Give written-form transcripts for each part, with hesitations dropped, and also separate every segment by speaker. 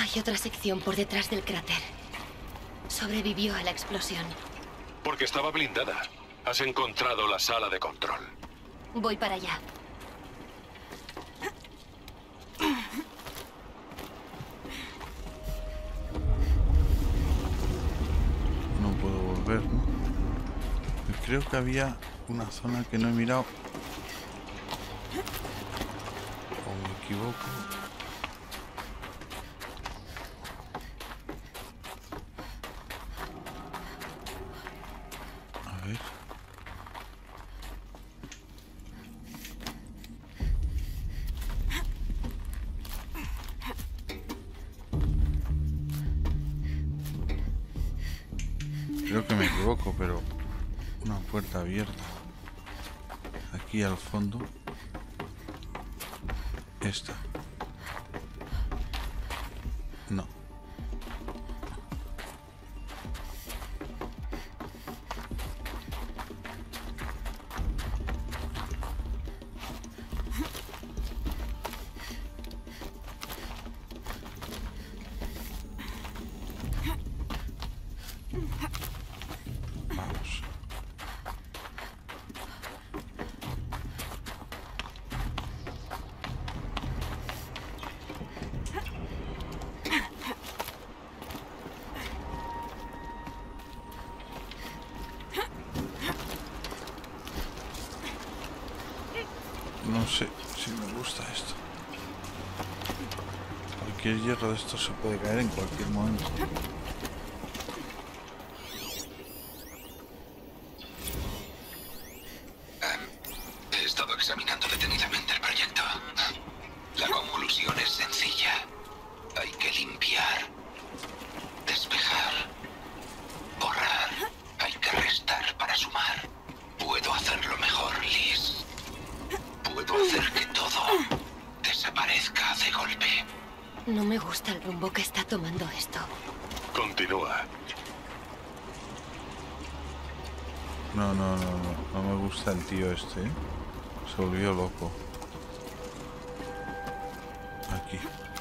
Speaker 1: Hay otra sección por detrás del cráter. Sobrevivió a la explosión.
Speaker 2: Porque estaba blindada. Has encontrado la sala de control.
Speaker 1: Voy para allá.
Speaker 3: No puedo volver, ¿no? Creo que había una zona que no he mirado. ¿O me equivoco? A ver. Creo que me equivoco, pero una puerta abierta. Aquí al fondo. Esta. No. Vamos. No sé si me gusta esto. Cualquier hierro de esto se puede caer en cualquier momento.
Speaker 4: He estado examinando detenidamente el proyecto. La conclusión es sencilla. Hay que limpiar, despejar, borrar. Hay que restar para sumar. Puedo hacerlo mejor, Liz. Puedo hacer que todo desaparezca de golpe.
Speaker 1: No me gusta el rumbo que está tomando esto.
Speaker 2: Continúa.
Speaker 3: No me gusta el tío este, ¿eh? Se volvió loco. Aquí.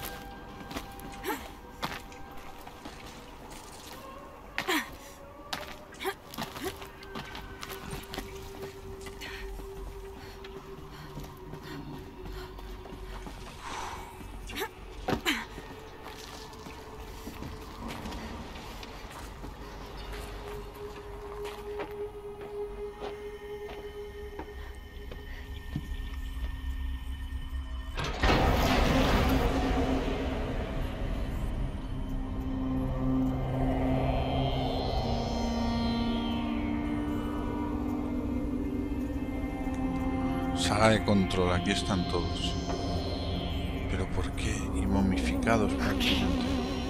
Speaker 3: Sala de control, aquí están todos. ¿Pero por qué? Y momificados prácticamente.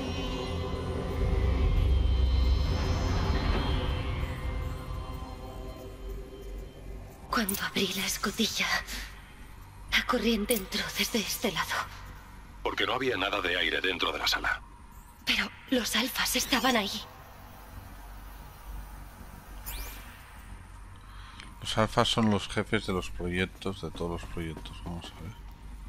Speaker 1: Cuando abrí la escotilla, la corriente entró desde este lado.
Speaker 2: Porque no había nada de aire dentro de la sala.
Speaker 1: Pero los alfas estaban ahí.
Speaker 3: Los alfas son los jefes de los proyectos, de todos los proyectos. Vamos a ver.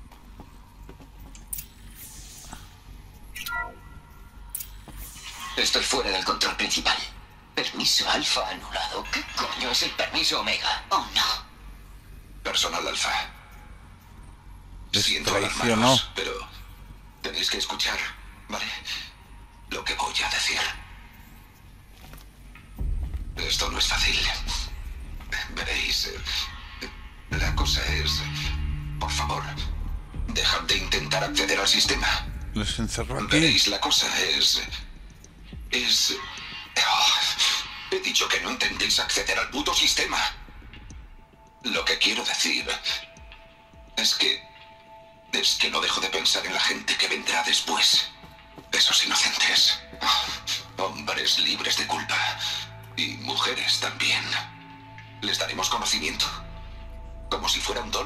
Speaker 4: Estoy fuera del control principal. Permiso alfa anulado. ¿Qué coño es el permiso omega? Oh, no. Personal alfa. Siento
Speaker 3: Traicionó.
Speaker 4: alarmaros, pero tenéis que escuchar, ¿vale? Lo que voy a decir. Esto no es fácil. Veréis, la cosa es... Por favor, dejad de intentar acceder al sistema.
Speaker 3: Les encerró aquí.
Speaker 4: Veréis, la cosa es... he dicho que no intentéis acceder al puto sistema. Lo que quiero decir es que no dejo de pensar en la gente que vendrá después. Esos inocentes. Hombres libres de culpa. Y mujeres también. Les daremos conocimiento. Como si fuera un don.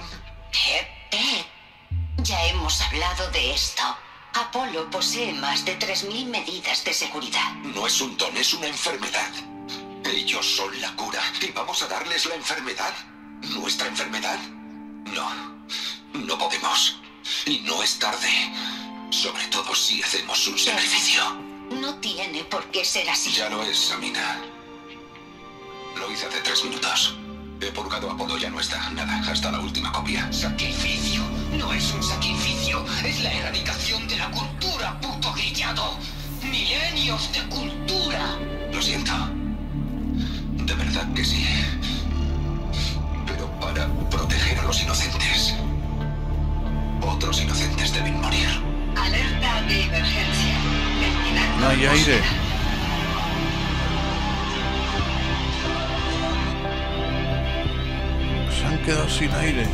Speaker 5: Ya hemos hablado de esto. Apolo posee más de 3000 medidas de seguridad.
Speaker 4: No es un don, es una enfermedad. Ellos son la cura. ¿Y vamos a darles la enfermedad? ¿Nuestra enfermedad? No. No podemos. Y no es tarde. Sobre todo si hacemos un sacrificio.
Speaker 5: No tiene por qué ser así.
Speaker 4: Ya lo es, Samina. Lo hice hace 3 minutos. He purgado a Apolo, ya no está. Nada, hasta la última copia.
Speaker 5: Sacrificio. No es un sacrificio. Es la erradicación de la cultura, puto grillado. Milenios de cultura.
Speaker 4: Lo siento. De verdad que sí. Pero para proteger a los inocentes. Otros inocentes deben morir.
Speaker 5: Alerta de emergencia.
Speaker 3: No hay aire. Se han quedado sin aire.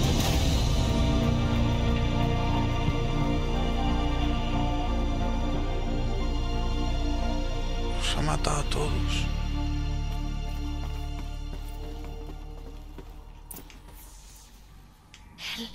Speaker 3: Los ha matado a todos.
Speaker 1: Él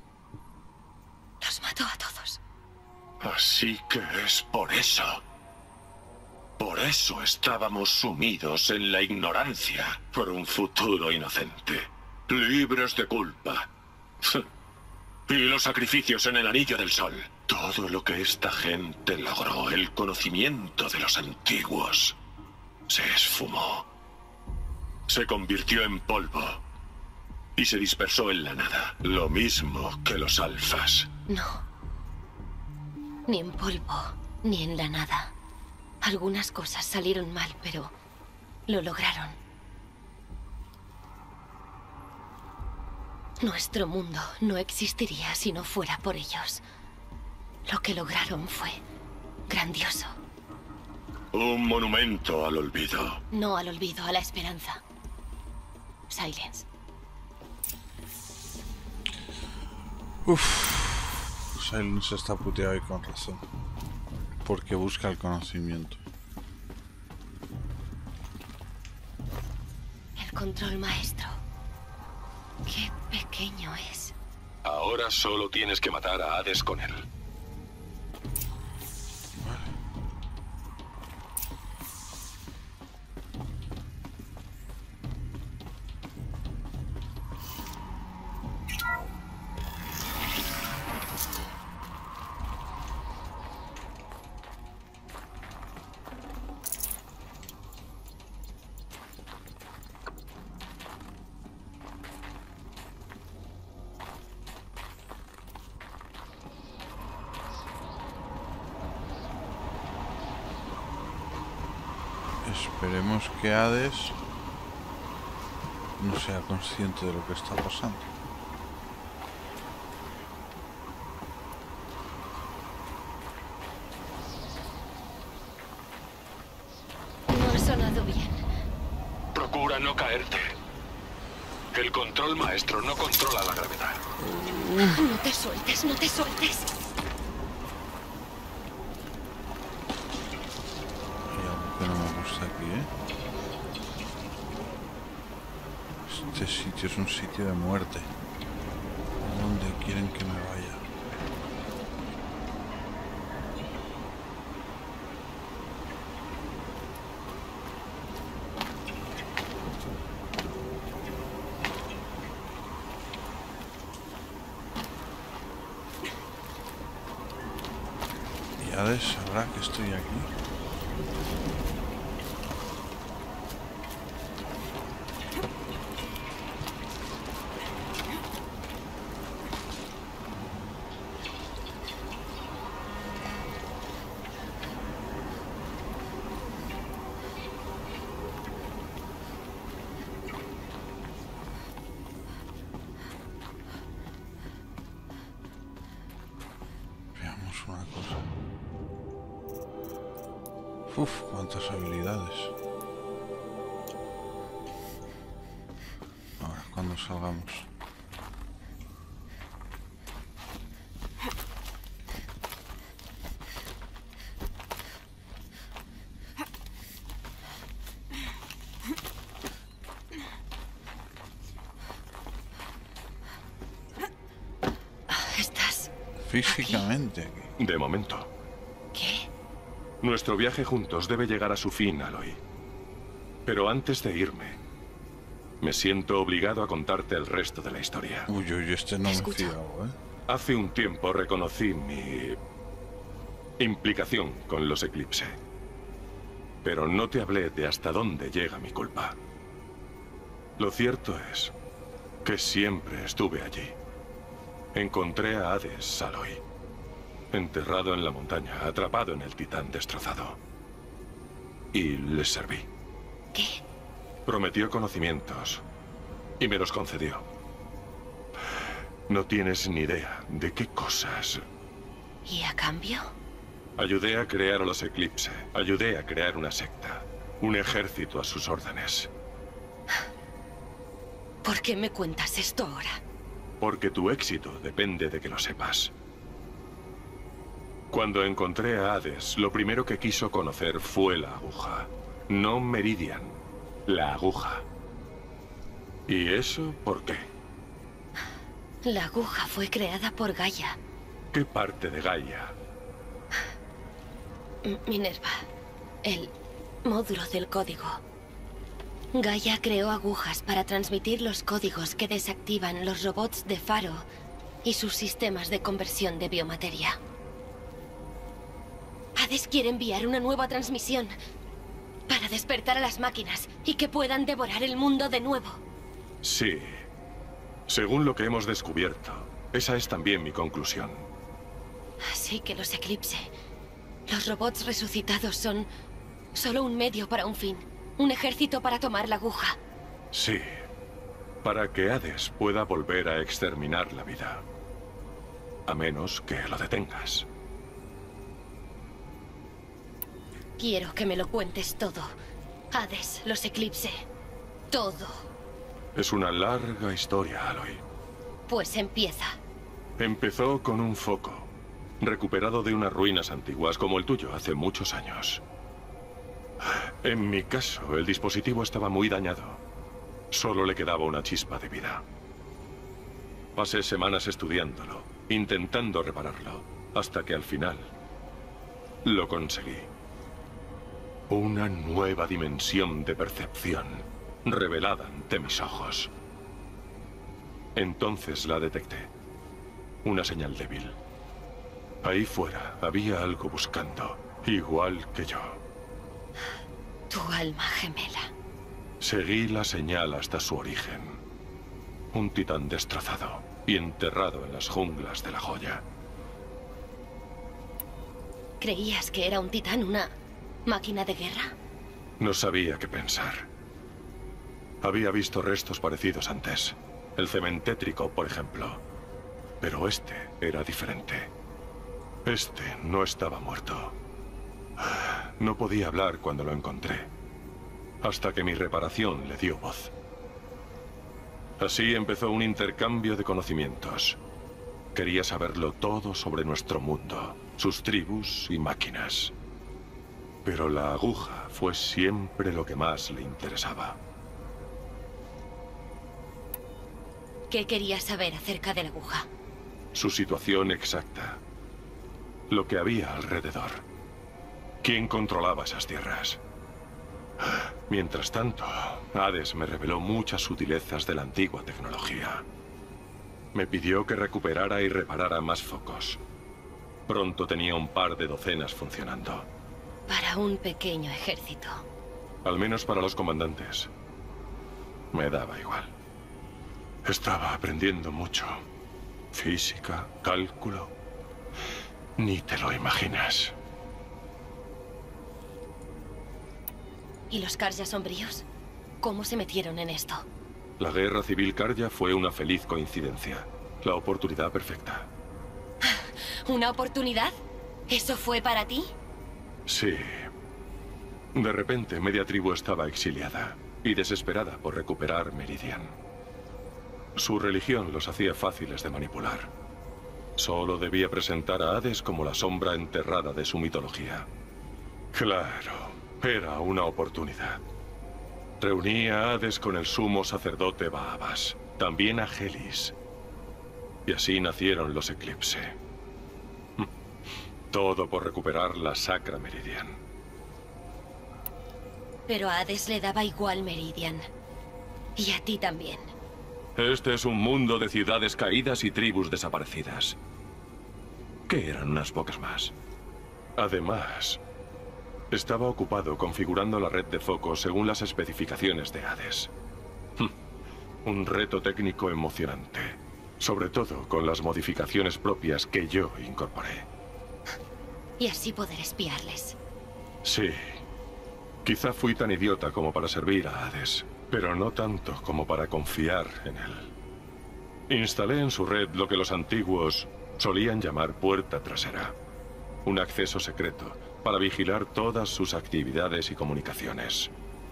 Speaker 1: los mató a todos.
Speaker 2: Así que es por eso. Por eso estábamos sumidos en la ignorancia por un futuro inocente. Libres de culpa. Y los sacrificios en el anillo del sol. Todo lo que esta gente logró, el conocimiento de los antiguos, se esfumó. Se convirtió en polvo. Y se dispersó en la nada. Lo mismo que los alfas.
Speaker 1: No. Ni en polvo, ni en la nada. Algunas cosas salieron mal, pero lo lograron. Nuestro mundo no existiría si no fuera por ellos. Lo que lograron fue grandioso.
Speaker 2: Un monumento al olvido.
Speaker 1: No al olvido, a la esperanza. Silence.
Speaker 3: Silence está puteado y con razón. Porque busca el conocimiento.
Speaker 1: El control maestro. Qué pequeño es.
Speaker 2: Ahora solo tienes que matar a Hades con él.
Speaker 3: Esperemos que Hades no sea consciente de lo que está pasando.
Speaker 1: No ha sonado bien.
Speaker 2: Procura no caerte. El control maestro no controla la gravedad.
Speaker 1: No te sueltes, no te sueltes.
Speaker 3: Hay algo que no me gusta aquí, ¿eh? Este sitio es un sitio de muerte. ¿A dónde quieren que me vaya? Y Hades sabrá que estoy aquí. Veamos una cosa. Uf, cuántas habilidades. Ahora, cuando salgamos.
Speaker 1: Estás...
Speaker 3: Físicamente aquí.
Speaker 2: De momento.
Speaker 1: ¿Qué?
Speaker 2: Nuestro viaje juntos debe llegar a su fin, Aloy. Pero antes de irme, me siento obligado a contarte el resto de la historia.
Speaker 3: Uy, este no me
Speaker 1: Escucha.
Speaker 3: fiaba, ¿eh?
Speaker 2: Hace un tiempo reconocí implicación con los Eclipse. Pero no te hablé de hasta dónde llega mi culpa. Lo cierto es que siempre estuve allí. Encontré a Hades, Aloy. Enterrado en la montaña, atrapado en el titán destrozado. Y les serví.
Speaker 1: ¿Qué?
Speaker 2: Prometió conocimientos. Y me los concedió. No tienes ni idea de qué cosas.
Speaker 1: ¿Y a cambio?
Speaker 2: Ayudé a crear a los Eclipse. Ayudé a crear una secta. Un ejército a sus órdenes.
Speaker 1: ¿Por qué me cuentas esto ahora?
Speaker 2: Porque tu éxito depende de que lo sepas. Cuando encontré a Hades, lo primero que quiso conocer fue la aguja. No Meridian, la aguja. ¿Y eso por qué?
Speaker 1: La aguja fue creada por Gaia.
Speaker 2: ¿Qué parte de Gaia?
Speaker 1: Minerva. El módulo del código. Gaia creó agujas para transmitir los códigos que desactivan los robots de Faro y sus sistemas de conversión de biomateria. Hades quiere enviar una nueva transmisión para despertar a las máquinas y que puedan devorar el mundo de nuevo.
Speaker 2: Sí. Según lo que hemos descubierto, esa es también mi conclusión.
Speaker 1: Así que los Eclipse, los robots resucitados son solo un medio para un fin. Un ejército para tomar la aguja.
Speaker 2: Sí. Para que Hades pueda volver a exterminar la vida. A menos que lo detengas.
Speaker 1: Quiero que me lo cuentes todo. Hades, los Eclipse. Todo.
Speaker 2: Es una larga historia, Aloy.
Speaker 1: Pues empieza.
Speaker 2: Empezó con un foco, recuperado de unas ruinas antiguas como el tuyo hace muchos años. En mi caso, el dispositivo estaba muy dañado. Solo le quedaba una chispa de vida. Pasé semanas estudiándolo, intentando repararlo, hasta que al final lo conseguí. Una nueva dimensión de percepción, revelada ante mis ojos. Entonces la detecté. Una señal débil. Ahí fuera había algo buscando, igual que yo.
Speaker 1: Tu alma gemela.
Speaker 2: Seguí la señal hasta su origen. Un titán destrozado y enterrado en las junglas de la joya.
Speaker 1: ¿Creías que era un titán, una máquina de guerra?
Speaker 2: No sabía qué pensar. Había visto restos parecidos antes. El cementétrico, por ejemplo. Pero este era diferente. Este no estaba muerto. No podía hablar cuando lo encontré, hasta que mi reparación le dio voz. Así empezó un intercambio de conocimientos. Quería saberlo todo sobre nuestro mundo, sus tribus y máquinas. Pero la aguja fue siempre lo que más le interesaba.
Speaker 1: ¿Qué querías saber acerca de la aguja?
Speaker 2: Su situación exacta. Lo que había alrededor. ¿Quién controlaba esas tierras? Mientras tanto, Hades me reveló muchas sutilezas de la antigua tecnología. Me pidió que recuperara y reparara más focos. Pronto tenía un par de docenas funcionando.
Speaker 1: Para un pequeño ejército.
Speaker 2: Al menos para los comandantes. Me daba igual. Estaba aprendiendo mucho. Física, cálculo. Ni te lo imaginas.
Speaker 1: ¿Y los Karja sombríos? ¿Cómo se metieron en esto?
Speaker 2: La guerra civil Karja fue una feliz coincidencia. La oportunidad perfecta.
Speaker 1: ¿Una oportunidad? ¿Eso fue para ti?
Speaker 2: Sí. De repente, media tribu estaba exiliada y desesperada por recuperar Meridian. Su religión los hacía fáciles de manipular. Solo debía presentar a Hades como la sombra enterrada de su mitología. Claro, era una oportunidad. Reuní a Hades con el sumo sacerdote Baabas, también a Helis. Y así nacieron los Eclipse. Todo por recuperar la Sacra Meridian.
Speaker 1: Pero a Hades le daba igual Meridian. Y a ti también.
Speaker 2: Este es un mundo de ciudades caídas y tribus desaparecidas. ¿Qué eran unas pocas más? Además, estaba ocupado configurando la red de focos según las especificaciones de Hades. Un reto técnico emocionante, sobre todo con las modificaciones propias que yo incorporé.
Speaker 1: Y así poder espiarles.
Speaker 2: Sí. Quizá fui tan idiota como para servir a Hades, pero no tanto como para confiar en él. Instalé en su red lo que los antiguos solían llamar puerta trasera. Un acceso secreto para vigilar todas sus actividades y comunicaciones.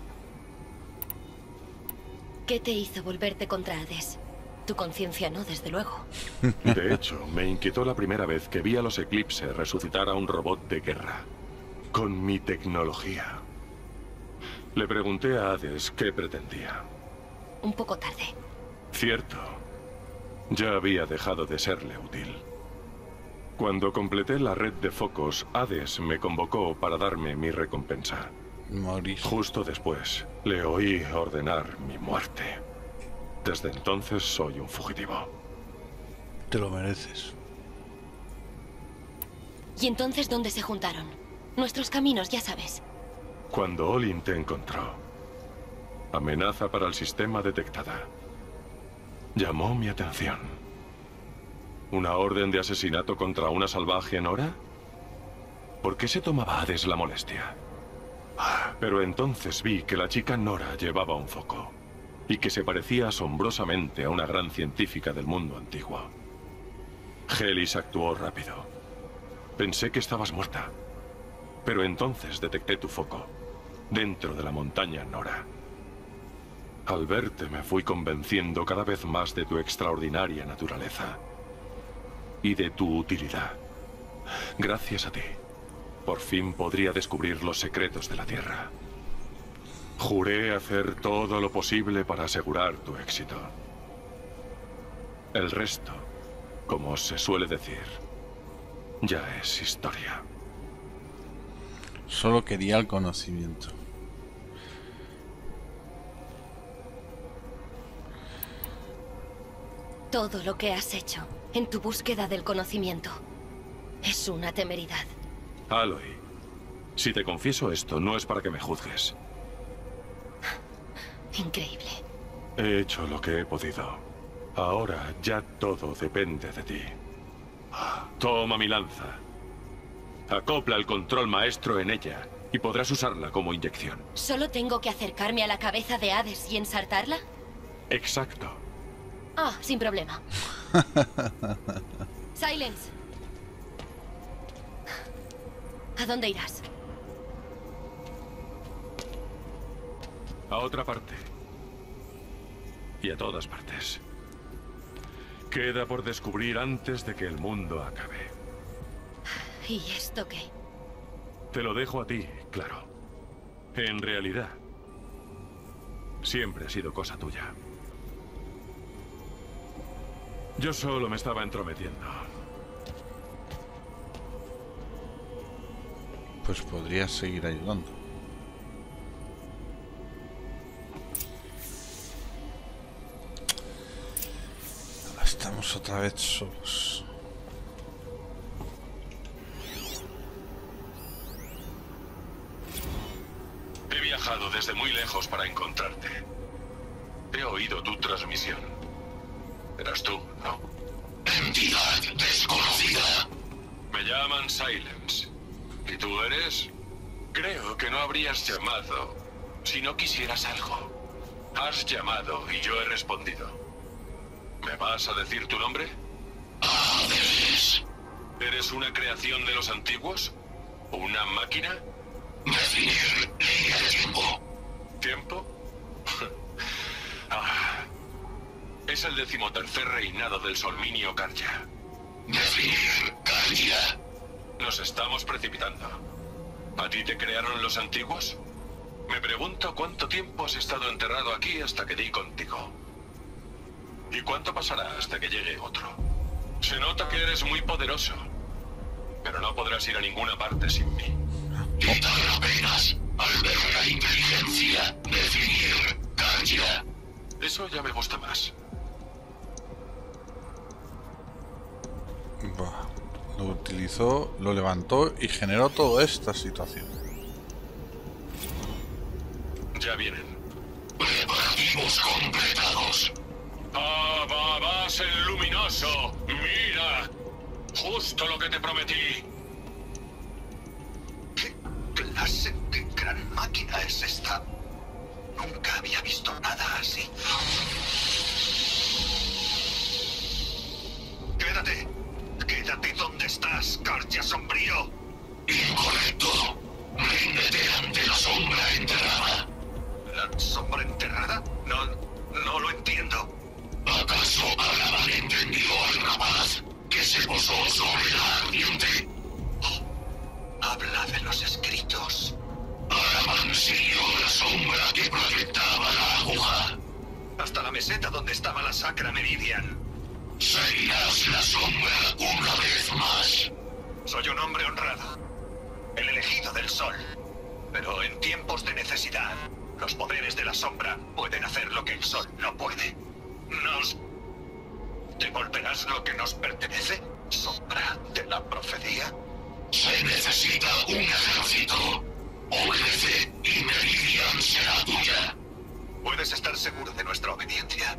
Speaker 1: ¿Qué te hizo volverte contra Hades? Tu conciencia no, desde luego.
Speaker 2: De hecho, me inquietó la primera vez que vi a los Eclipse resucitar a un robot de guerra. Con mi tecnología. Le pregunté a Hades qué pretendía.
Speaker 1: Un poco tarde.
Speaker 2: Cierto. Ya había dejado de serle útil. Cuando completé la red de focos, Hades me convocó para darme mi recompensa.
Speaker 3: Morir.
Speaker 2: Justo después, le oí ordenar mi muerte. Desde entonces soy un fugitivo.
Speaker 3: Te lo mereces.
Speaker 1: ¿Y entonces dónde se juntaron? Nuestros caminos, ya sabes.
Speaker 2: Cuando Olin te encontró, amenaza para el sistema detectada. Llamó mi atención. ¿Una orden de asesinato contra una salvaje Nora? ¿Por qué se tomaba Hades la molestia? Pero entonces vi que la chica Nora llevaba un foco y que se parecía asombrosamente a una gran científica del mundo antiguo. Helis actuó rápido. Pensé que estabas muerta, pero entonces detecté tu foco dentro de la montaña Nora. Al verte me fui convenciendo cada vez más de tu extraordinaria naturaleza y de tu utilidad. Gracias a ti, por fin podría descubrir los secretos de la Tierra. Juré hacer todo lo posible para asegurar tu éxito. El resto, como se suele decir, ya es historia.
Speaker 3: Solo quería el conocimiento.
Speaker 1: Todo lo que has hecho en tu búsqueda del conocimiento es una temeridad.
Speaker 2: Aloy, si te confieso esto, no es para que me juzgues.
Speaker 1: Increíble.
Speaker 2: He hecho lo que he podido. Ahora ya todo depende de ti. Toma mi lanza. Acopla el control maestro en ella y podrás usarla como inyección.
Speaker 1: ¿Solo tengo que acercarme a la cabeza de Hades y ensartarla?
Speaker 2: Exacto.
Speaker 1: Ah, sin problema. Silence. ¿A dónde irás?
Speaker 2: A otra parte. Y a todas partes. Queda por descubrir antes de que el mundo acabe.
Speaker 1: ¿Y esto qué?
Speaker 2: Te lo dejo a ti, claro. En realidad, siempre ha sido cosa tuya. Yo solo me estaba entrometiendo.
Speaker 3: Pues podrías seguir ayudando. Ahora estamos otra vez solos.
Speaker 2: He viajado desde muy lejos para encontrarte. He oído tu transmisión. Eras tú, ¿no?
Speaker 4: Entidad desconocida.
Speaker 2: Me llaman Silence. ¿Y tú eres? Creo que no habrías llamado si no quisieras algo. Has llamado y yo he respondido. ¿Me vas a decir tu nombre?
Speaker 4: Hades.
Speaker 2: ¿Eres una creación de los antiguos? ¿Una máquina?
Speaker 4: Definir línea de tiempo.
Speaker 2: ¿Tiempo? Es el 13º reinado del Solminio Karja.
Speaker 4: Definir Karja.
Speaker 2: Nos estamos precipitando. ¿A ti te crearon los antiguos? Me pregunto cuánto tiempo has estado enterrado aquí hasta que di contigo. ¿Y cuánto pasará hasta que llegue otro? Se nota que eres muy poderoso, pero no podrás ir a ninguna parte sin mí.
Speaker 4: Quitar apenas al ver la inteligencia. Definir Karja.
Speaker 2: Eso ya me gusta más.
Speaker 3: Buah, lo lo utilizó, lo levantó y generó toda esta situación.
Speaker 2: Ya vienen.
Speaker 4: Preparativos completados.
Speaker 2: ¡Ah, vas el luminoso! ¡Mira! Justo lo que te prometí.
Speaker 4: ¿Qué clase de gran máquina es esta? Nunca había visto nada así. Quédate. Quédate donde estás, Cartia Sombrío. Incorrecto. Ríndete ante la sombra enterrada. ¿La sombra enterrada? No lo entiendo. ¿Acaso habrán entendido al rapaz que se posó sobre la ardiente? Habla de los escritos. Araman siguió la sombra que proyectaba la aguja. Hasta la meseta donde estaba la Sacra Meridian. Seguirás la sombra una vez más. Soy un hombre honrado. El elegido del sol. Pero en tiempos de necesidad, los poderes de la sombra pueden hacer lo que el sol no puede. ¿Nos devolverás lo que nos pertenece? ¿Sombra de la profecía? Se necesita un ejército. Obedece y Meridian será tuya. Puedes estar seguro de nuestra obediencia.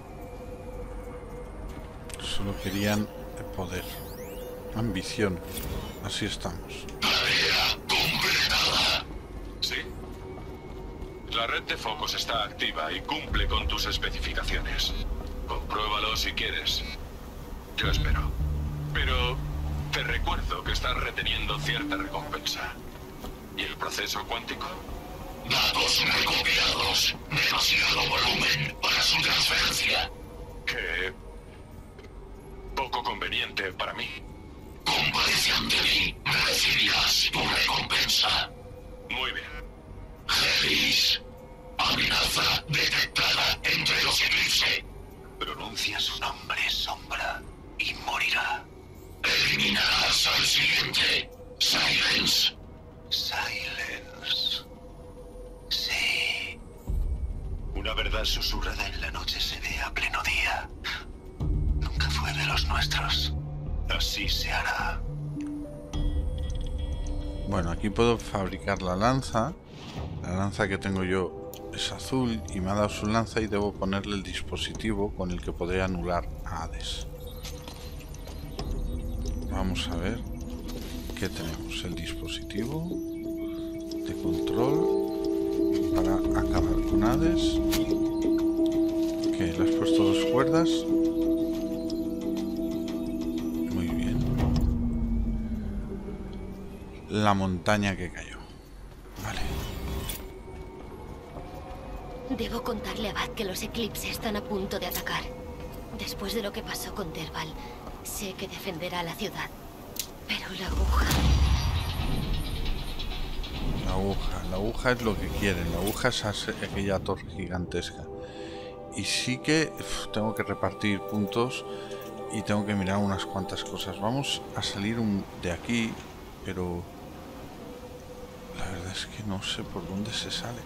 Speaker 3: Solo querían poder, ambición. Así estamos.
Speaker 4: Tarea completada.
Speaker 2: ¿Sí? La red de focos está activa y cumple con tus especificaciones. Compruébalo si quieres. Yo espero. Pero te recuerdo que estás reteniendo cierta recompensa. ¿Y el proceso cuántico?
Speaker 4: Datos recopilados. Demasiado volumen para su transferencia.
Speaker 2: Que... poco conveniente para mí.
Speaker 4: Comparece ante mí. Recibirás tu recompensa.
Speaker 2: Muy bien.
Speaker 4: Geris. Amenaza detectada entre los eclipses. Pronuncia su nombre, sombra, y morirá. Eliminarás al siguiente. Silence. Silence. Sí. Una verdad susurrada en la noche se ve a pleno día. Nunca fue de los nuestros. Así se hará.
Speaker 3: Bueno, aquí puedo fabricar la lanza. La lanza que tengo yo es azul y me ha dado su lanza y debo ponerle el dispositivo con el que podré anular a Hades. Vamos a ver qué tenemos. El dispositivo de control para acabar con Hades. ¿Qué? ¿Le has puesto 2 cuerdas? Muy bien. La montaña que cayó. Vale.
Speaker 1: Debo contarle a Abad que los eclipses están a punto de atacar. Después de lo que pasó con Derval, sé que defenderá la ciudad. Pero la aguja...
Speaker 3: La aguja es lo que quieren. La aguja es aquella torre gigantesca. Y sí que tengo que repartir puntos y tengo que mirar unas cuantas cosas. Vamos a salir de aquí, pero la verdad es que no sé por dónde se sale.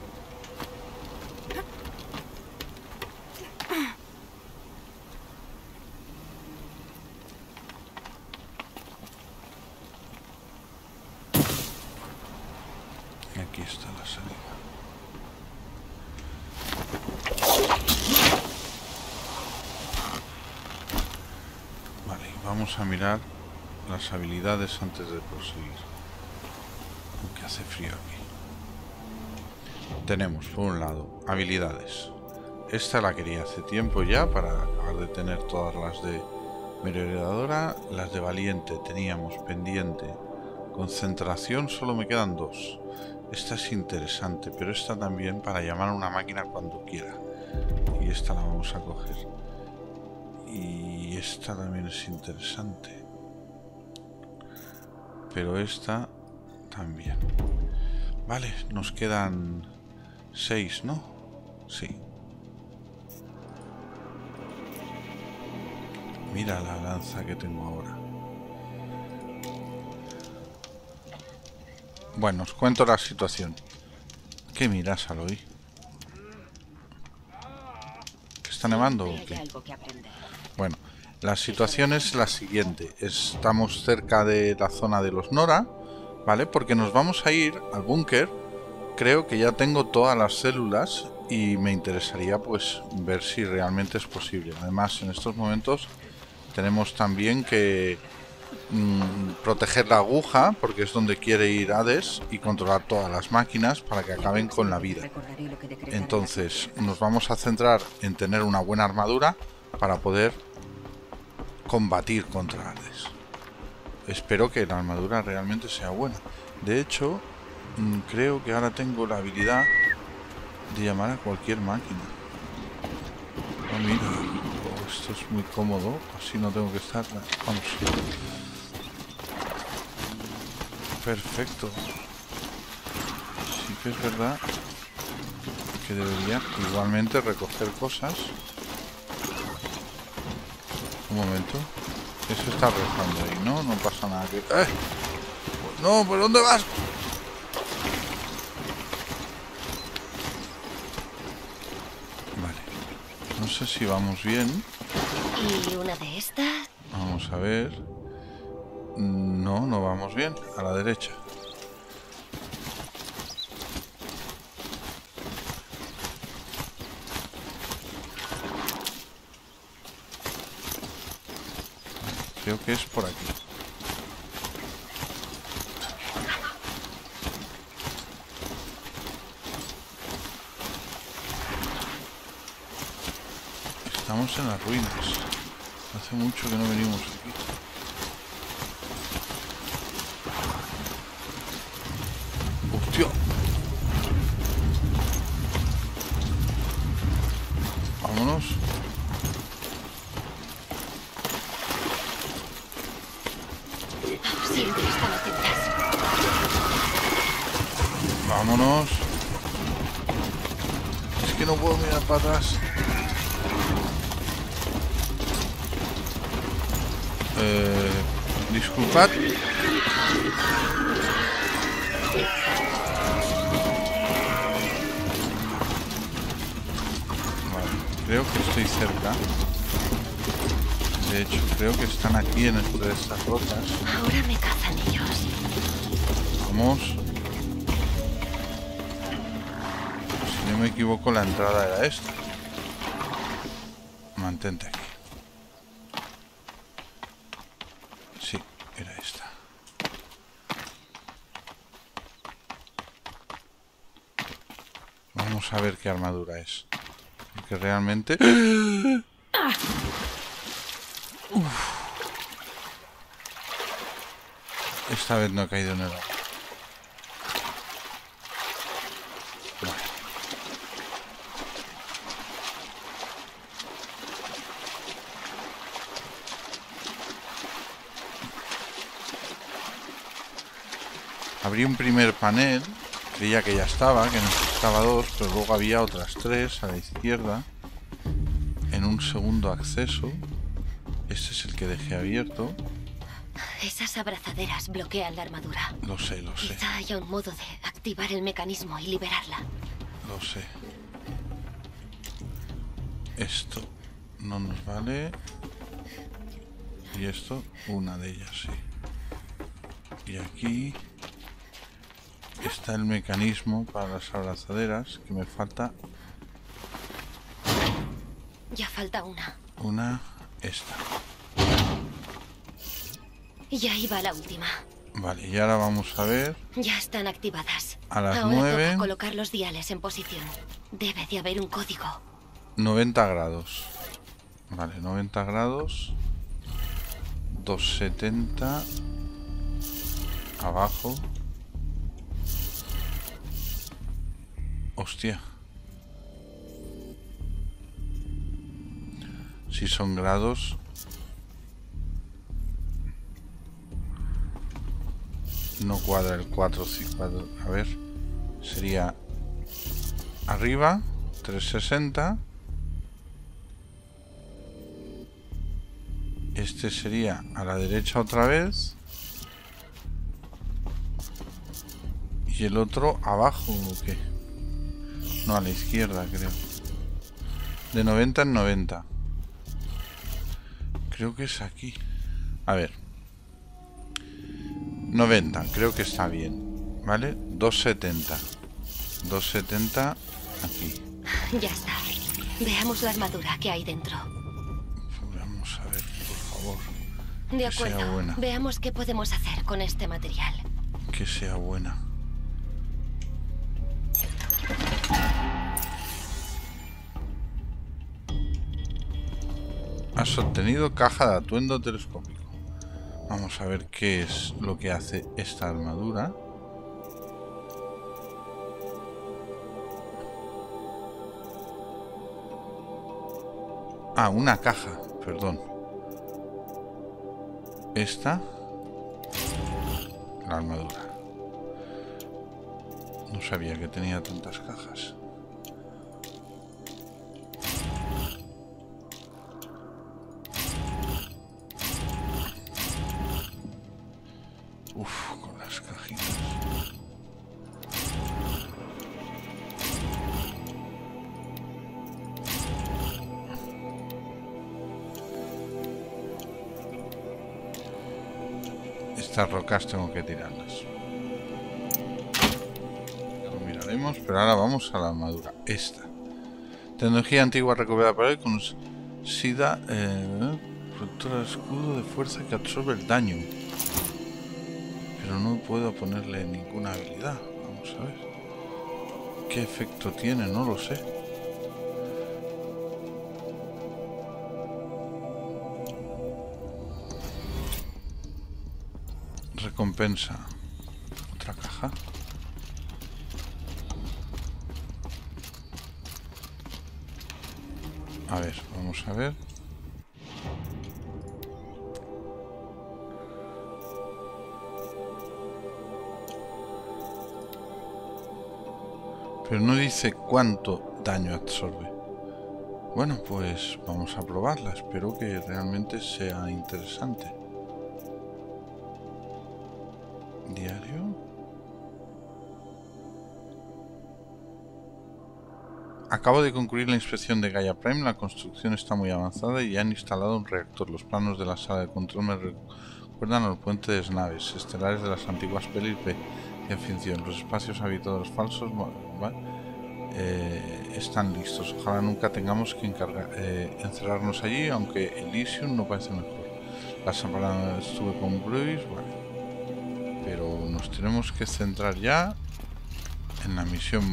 Speaker 3: Y aquí está la salida. Vale, vamos a mirar las habilidades antes de proseguir. Aunque hace frío aquí. Tenemos, por un lado, habilidades. Esta la quería hace tiempo ya para acabar de tener todas las de Merodeadora. Las de Valiente teníamos pendiente. Concentración, solo me quedan 2. Esta es interesante, pero esta también para llamar a una máquina cuando quiera. Y esta la vamos a coger. Y esta también es interesante. Pero esta también. Vale, nos quedan 6, ¿no? Sí. Mira la lanza que tengo ahora. Bueno, os cuento la situación. ¿Qué miras, Aloy? ¿Que está nevando o qué? Bueno, La situación es la siguiente. Estamos cerca de la zona de los Nora, ¿vale? Porque nos vamos a ir al búnker. Creo que ya tengo todas las células y me interesaría pues ver si realmente es posible. Además, en estos momentos tenemos también que proteger la aguja, porque es donde quiere ir Hades, y controlar todas las máquinas para que acaben con la vida. Entonces nos vamos a centrar en tener una buena armadura para poder combatir contra Hades. Espero que la armadura realmente sea buena. De hecho, creo que ahora tengo la habilidad de llamar a cualquier máquina. Oh, mira, esto es muy cómodo, así no tengo que estar. Vamos. Perfecto. Sí que es verdad que debería igualmente recoger cosas. Un momento. Eso está rezando ahí, ¿no? No pasa nada que... ¡Eh! ¡No! ¿Por dónde vas? Vale. No sé si vamos bien.
Speaker 1: ¿Y una de estas?
Speaker 3: Vamos a ver. No, no vamos bien. A la derecha. Creo que es por aquí. Estamos en las ruinas. Hace mucho que no venimos aquí. ¡Hostia! Vámonos.
Speaker 1: Siempre están atentas.
Speaker 3: Vámonos. Es que no puedo mirar para atrás. Disculpad. Vale, creo que estoy cerca. De hecho, creo que están aquí en entre estas rocas.
Speaker 1: Ahora me cazan ellos.
Speaker 3: Vamos. Si no me equivoco, la entrada era esta. Mantente aquí. Sí, era esta. Vamos a ver qué armadura es. Porque realmente... Esta vez no he caído en el agua. Vale. Abrí un primer panel. Creía que ya estaba, que necesitaba 2, pero luego había otras 3 a la izquierda. En un segundo acceso. Este es el que dejé abierto.
Speaker 1: Esas abrazaderas bloquean la armadura.
Speaker 3: Lo sé, lo sé.
Speaker 1: Quizá haya un modo de activar el mecanismo y liberarla.
Speaker 3: Lo sé. Esto no nos vale. Y esto, una de ellas, sí. Y aquí está el mecanismo para las abrazaderas, que me falta
Speaker 1: Ya falta una.
Speaker 3: una, esta.
Speaker 1: Y ahí va la última.
Speaker 3: Vale, y ahora vamos a ver.
Speaker 1: Ya están activadas.
Speaker 3: A las
Speaker 1: Ahora
Speaker 3: 9.
Speaker 1: toca colocar los diales en posición. Debe de haber un código.
Speaker 3: 90 grados. Vale, 90 grados. 270. Abajo. Hostia. Si son grados. No cuadra el 4. A ver. Sería arriba 360. Este sería a la derecha otra vez. Y el otro abajo, ¿o qué? No, a la izquierda, creo. De 90 en 90. Creo que es aquí. A ver. 90, creo que está bien. ¿Vale? 270. 270 aquí.
Speaker 1: Ya está. Veamos la armadura que hay dentro.
Speaker 3: Vamos a ver, por favor.
Speaker 1: De
Speaker 3: Que sea
Speaker 1: acuerdo.
Speaker 3: buena.
Speaker 1: Veamos qué podemos hacer con este material.
Speaker 3: Que sea buena. Has obtenido caja de atuendo telescópico. Vamos a ver qué es lo que hace esta armadura. Ah, una caja, perdón. Esta. La armadura. No sabía que tenía tantas cajas. Uf, con las cajitas. Estas rocas tengo que tirarlas. Lo miraremos, pero ahora vamos a la armadura. Esta. Tecnología antigua recuperada por él con SIDA. Protectora de escudo de fuerza que absorbe el daño. Pero no puedo ponerle ninguna habilidad. Vamos a ver. ¿Qué efecto tiene? No lo sé. Recompensa. Otra caja. A ver, vamos a ver. Pero no dice cuánto daño absorbe. Bueno, pues vamos a probarla. Espero que realmente sea interesante. Diario. Acabo de concluir la inspección de Gaia Prime. La construcción está muy avanzada y ya han instalado un reactor. Los planos de la sala de control me recuerdan al puente de naves estelares de las antiguas pelis de ficción. Los espacios habitados falsos están listos. Ojalá nunca tengamos que encerrarnos allí, aunque Elysium no parece mejor. La semana estuve con Bruce, vale. Pero nos tenemos que centrar ya en la misión,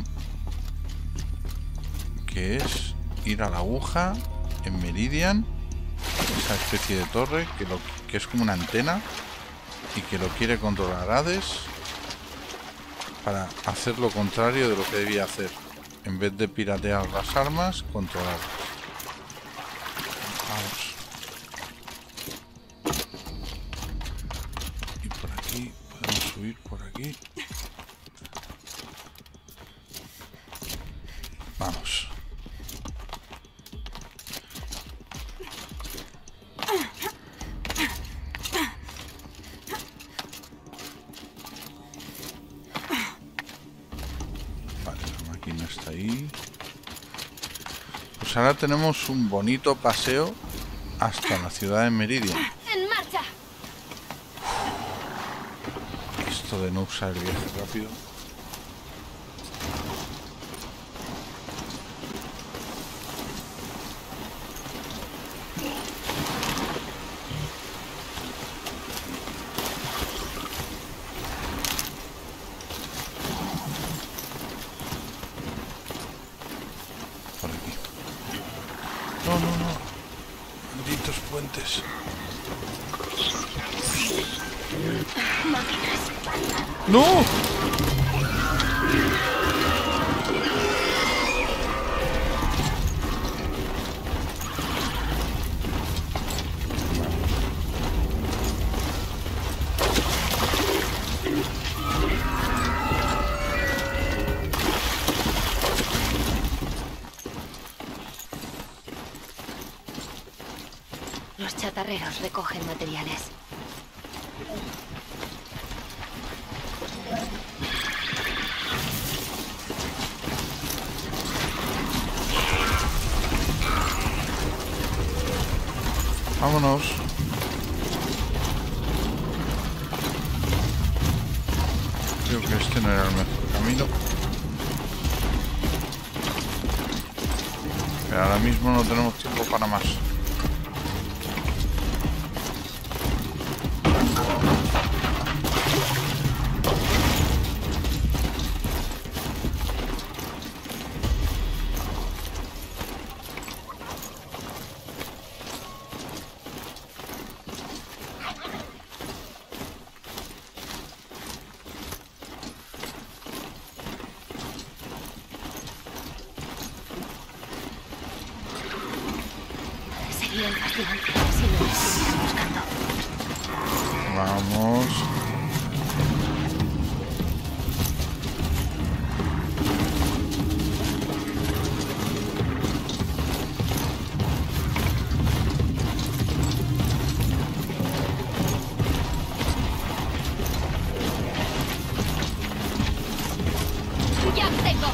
Speaker 3: que es ir a la aguja en Meridian, esa especie de torre que es como una antena y que lo quiere controlar Hades para hacer lo contrario de lo que debía hacer. En vez de piratear las armas, controlarlas. Vamos. Y por aquí, podemos subir por aquí. Vamos. Está ahí. Pues ahora tenemos un bonito paseo hasta la ciudad de Meridian.
Speaker 1: ¡En marcha!
Speaker 3: Esto de no usar el viaje rápido. Puentes. ¡No!
Speaker 1: Los chatarreros recogen materiales.
Speaker 3: Vámonos. Creo que este no era el mejor camino. Pero ahora mismo no tenemos tiempo para más.
Speaker 1: Sería fascinante si no lo estuvieras buscando.
Speaker 3: Vamos.
Speaker 1: ¡Ya tengo!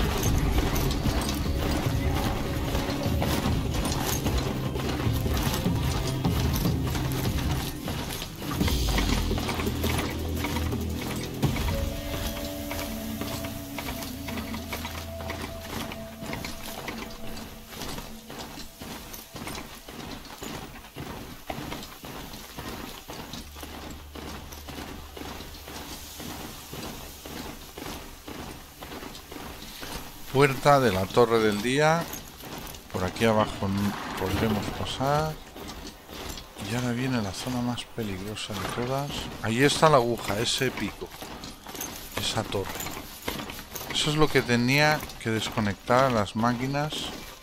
Speaker 3: Puerta de la Torre del Día. Por aquí abajo podremos pasar. Y ahora viene la zona más peligrosa de todas. Ahí está la aguja, ese pico. Esa torre. Eso es lo que tenía que desconectar a las máquinas.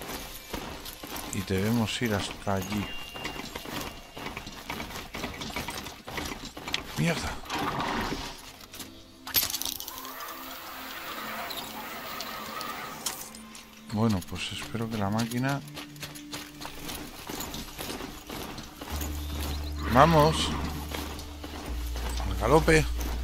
Speaker 3: Y debemos ir hasta allí. ¡Mierda! Bueno, pues espero que la máquina... ¡Vamos! ¡Al galope!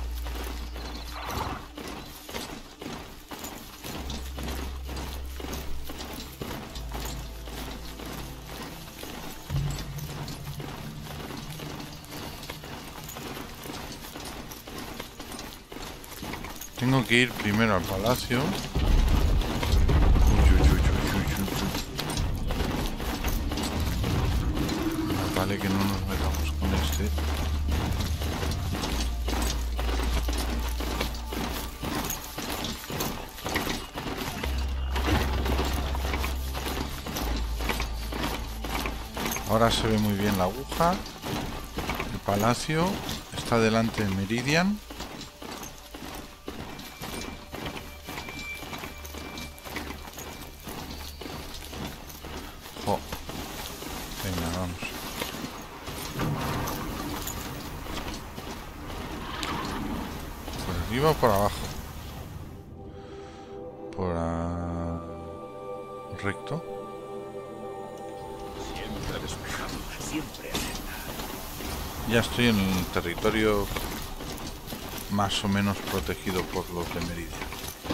Speaker 3: Tengo que ir primero al palacio. Vale, que no nos metamos con este. Ahora se ve muy bien la aguja. El palacio está delante de Meridian. Jo. Venga, vamos. ¿Por arriba o por abajo? Por recto.
Speaker 6: Siempre despejado, siempre alerta.
Speaker 3: Ya estoy en el territorio más o menos protegido por los de Meridian.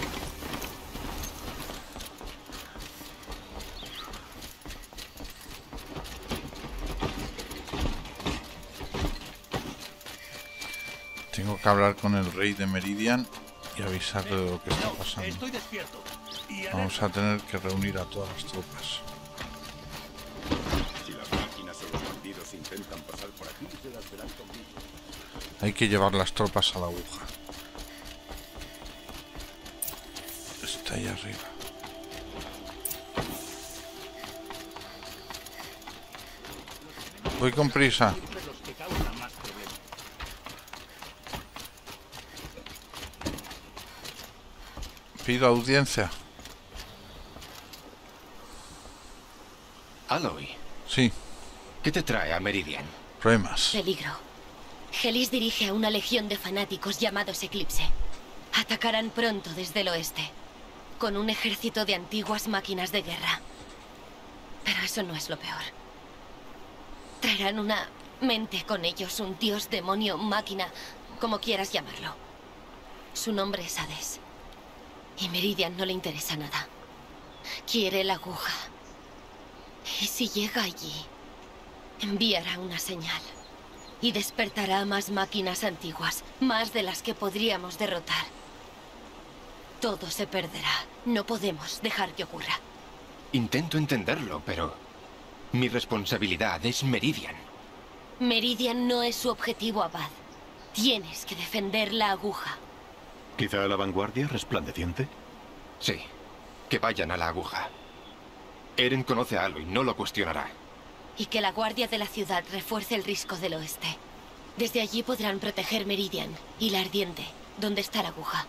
Speaker 3: Tengo que hablar con el rey de Meridian y avisarle de lo que está pasando.
Speaker 6: Estoy despierto. Y
Speaker 3: Vamos a tener que reunir a todas las tropas.
Speaker 6: si las máquinas o los bandidos intentan pasar por aquí, se las verán conmigo.
Speaker 3: Hay que llevar las tropas a la aguja. Está ahí arriba. Voy con prisa.
Speaker 6: Siempre los que causan más problemas.
Speaker 3: Pido audiencia.
Speaker 7: Aloy,
Speaker 3: Sí,
Speaker 7: ¿qué te trae a Meridian?
Speaker 3: problemas.
Speaker 1: Peligro. Gelis dirige a una legión de fanáticos llamados Eclipse. Atacarán pronto desde el oeste, con un ejército de antiguas máquinas de guerra. Pero eso no es lo peor. Traerán una mente con ellos, un dios, demonio, máquina, como quieras llamarlo. Su nombre es Hades. Y Meridian no le interesa nada. Quiere la aguja. Y si llega allí enviará una señal y despertará a más máquinas antiguas, más de las que podríamos derrotar. Todo se perderá. No podemos dejar que ocurra.
Speaker 7: Intento entenderlo, pero mi responsabilidad es Meridian.
Speaker 1: Meridian no es su objetivo, Abad. Tienes que defender la aguja.
Speaker 6: ¿Quizá la vanguardia resplandeciente?
Speaker 7: Sí, que vayan a la aguja. Eren conoce a Aloy, no lo cuestionará.
Speaker 1: Y que la guardia de la ciudad refuerce el risco del oeste. Desde allí podrán proteger Meridian y la ardiente, donde está la aguja.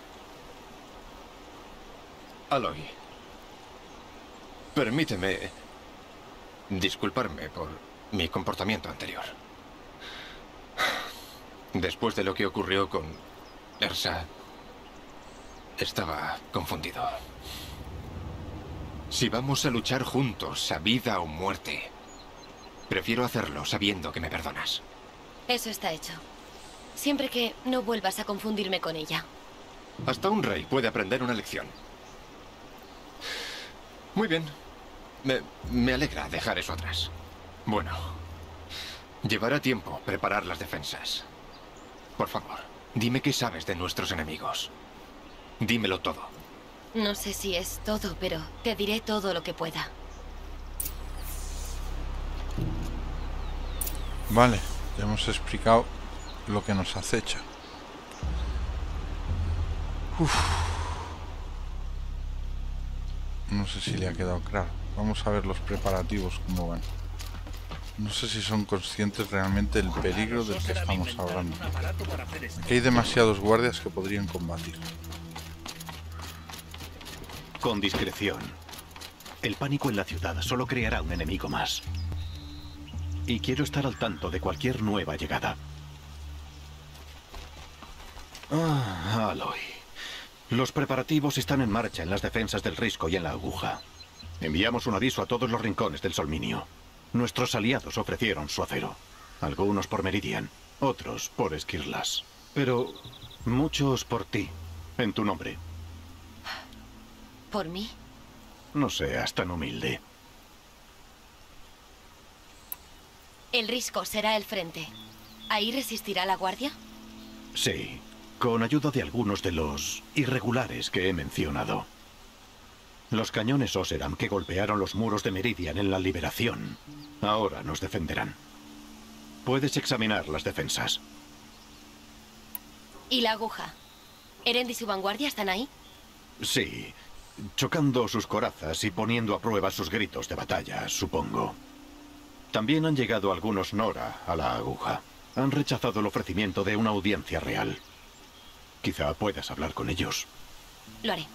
Speaker 7: Aloy, permíteme disculparme por mi comportamiento anterior. Después de lo que ocurrió con Ersa, estaba confundido. Si vamos a luchar juntos, a vida o muerte, prefiero hacerlo sabiendo que me perdonas.
Speaker 1: Eso está hecho. Siempre que no vuelvas a confundirme con ella.
Speaker 7: Hasta un rey puede aprender una lección. Muy bien. Me alegra dejar eso atrás. Bueno, llevará tiempo preparar las defensas. Por favor, dime qué sabes de nuestros enemigos. Dímelo todo.
Speaker 1: No sé si es todo, pero te diré todo lo que pueda.
Speaker 3: Vale, ya hemos explicado lo que nos acecha. No sé si le ha quedado claro. Vamos a ver los preparativos cómo van. No sé si son conscientes realmente del peligro del que estamos hablando. Aquí hay demasiados guardias que podrían combatir.
Speaker 6: Con discreción. El pánico en la ciudad solo creará un enemigo más. Y quiero estar al tanto de cualquier nueva llegada. Aloy. Los preparativos están en marcha en las defensas del Risco y en la aguja. Enviamos un aviso a todos los rincones del Solminio. Nuestros aliados ofrecieron su acero. Algunos por Meridian, otros por Esquirlas. Pero muchos por ti, en tu nombre.
Speaker 1: ¿Por mí?
Speaker 6: No seas tan humilde.
Speaker 1: El Risco será el frente. ¿Ahí resistirá la guardia?
Speaker 6: Sí, con ayuda de algunos de los irregulares que he mencionado. Los cañones Oseram que golpearon los muros de Meridian en la liberación ahora nos defenderán. Puedes examinar las defensas.
Speaker 1: ¿Y la aguja? ¿Erend y su vanguardia están ahí?
Speaker 6: Sí, chocando sus corazas y poniendo a prueba sus gritos de batalla, supongo. También han llegado algunos Nora a la aguja. Han rechazado el ofrecimiento de una audiencia real. Quizá puedas hablar con ellos.
Speaker 1: Lo haré.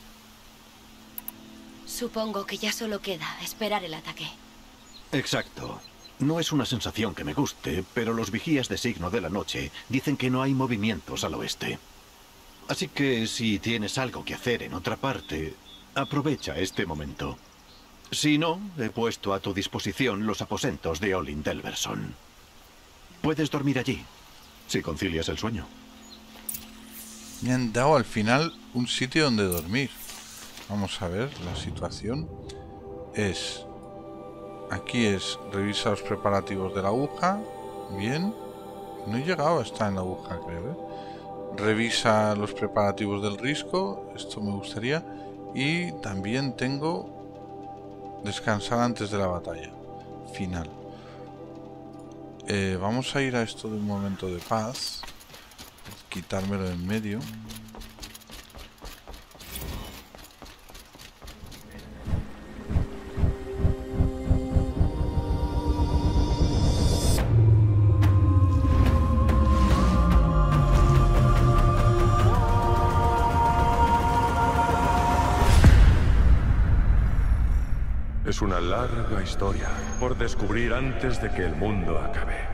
Speaker 1: Supongo que ya solo queda esperar el ataque.
Speaker 6: Exacto. No es una sensación que me guste, pero los vigías de signo de la noche dicen que no hay movimientos al oeste. Así que si tienes algo que hacer en otra parte, aprovecha este momento. Si no, he puesto a tu disposición los aposentos de Olin Delverson. Puedes dormir allí, si concilias el sueño.
Speaker 3: Me han dado al final un sitio donde dormir. Vamos a ver, la situación es... Aquí es, revisa los preparativos de la aguja. Bien. No he llegado a estar en la aguja, creo, Revisa los preparativos del Risco. Esto me gustaría. Y también tengo descansar antes de la batalla final. Vamos a ir a esto de un momento de paz. Quitármelo de en medio.
Speaker 8: Es una larga historia por descubrir antes de que el mundo acabe.